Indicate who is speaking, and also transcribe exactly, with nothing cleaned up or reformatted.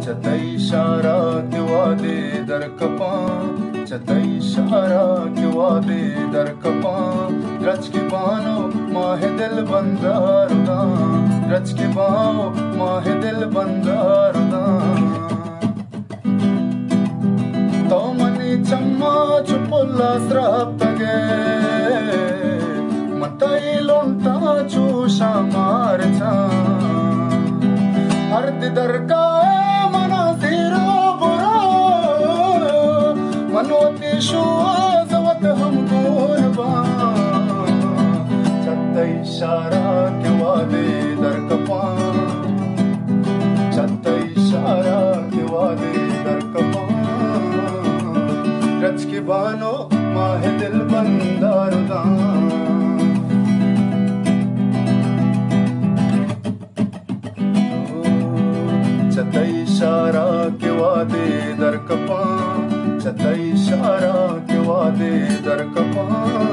Speaker 1: चतई इशारा के वादे दर कपा, चतई इशारा के वादे दर कपा, रच के बानो माह दिल बंदारुदा, रच के बाओ माह दिल बंदारुदा। तो मनी चम्मा चुपुल्ला स्राप्तगे, मतई लोंटा चूषा मारचा, अर्ध दरका मना सिरो बुरा, मनोती शोजवत हम गोलबा, चतई इशारा के वादे दर कपा, चतई इशारा के वादे दर कपा, रच के बानो माह दिल बंदारुदा। चतई इशारा के वादे दर कपा, चतई इशारा के वादे दर कपा।